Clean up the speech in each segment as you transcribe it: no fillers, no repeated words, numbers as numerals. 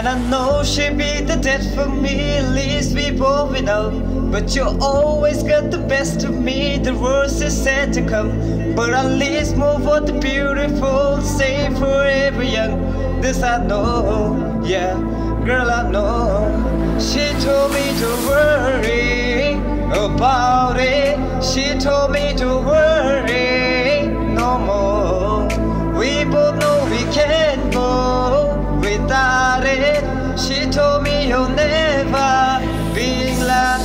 And I know she'd be the death for me, at least we both know. But you always got the best of me, the worst is said to come. But at least move on the beautiful, stay forever young. This I know, yeah, girl I know. She told me to worry about it. She told me to worry no more. We both know we can't go without it. She told me you'll never be like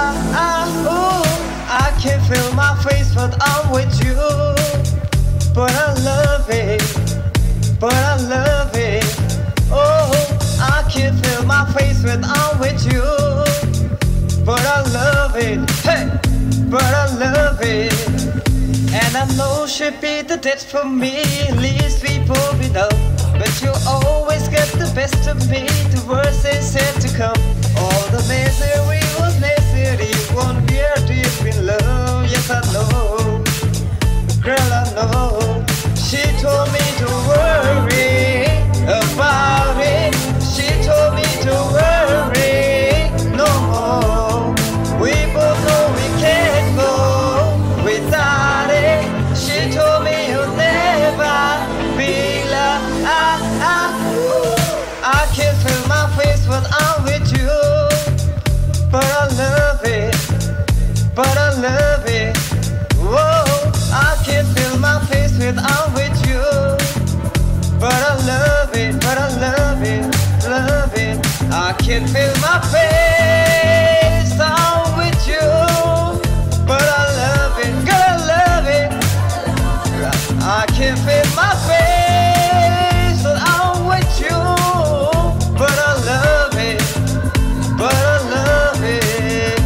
I can feel my face but I'm with you. But I love it, but I love it. Oh, I can feel my face when I'm with you. But I love it, hey, but I love it. And I know she'd be the death for me, at least we both know. But you always get the best of me, the worst is yet to come. All the misery was necessary, won't be a deep in love. Yes I know, girl I know. She told me to worry about it. She told me to worry no more. We both know we can't go without it. She told me you'll never be like I can feel my face when I'm with you. But I love it, but I love it. Whoa, I can feel my face when I'm with you. But I love it, but I love it, love it. I can feel my face, I'm with you. But I love it, girl I love it. I can feel my face, but I'm with you. But I love it, but I love it.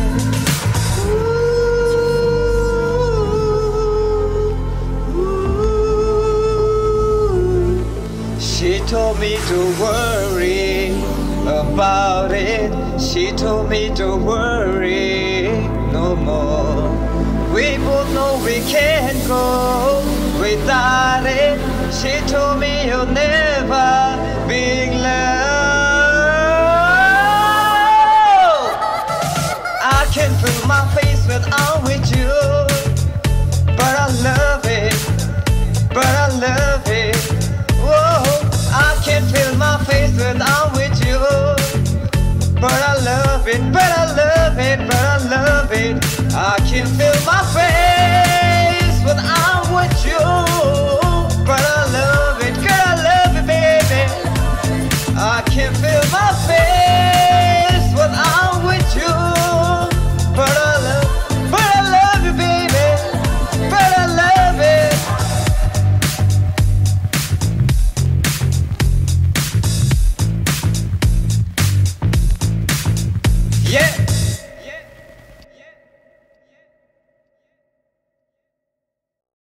She told me to worry about it. She told me to worry no more. We both know we can't go without it. She told me you'll never be in love. I can feel my face when I'm with you. But I love it, but I love it. Whoa, I can feel my face when I'm with you. But I love it, but I love it, but I love it. I can feel my face.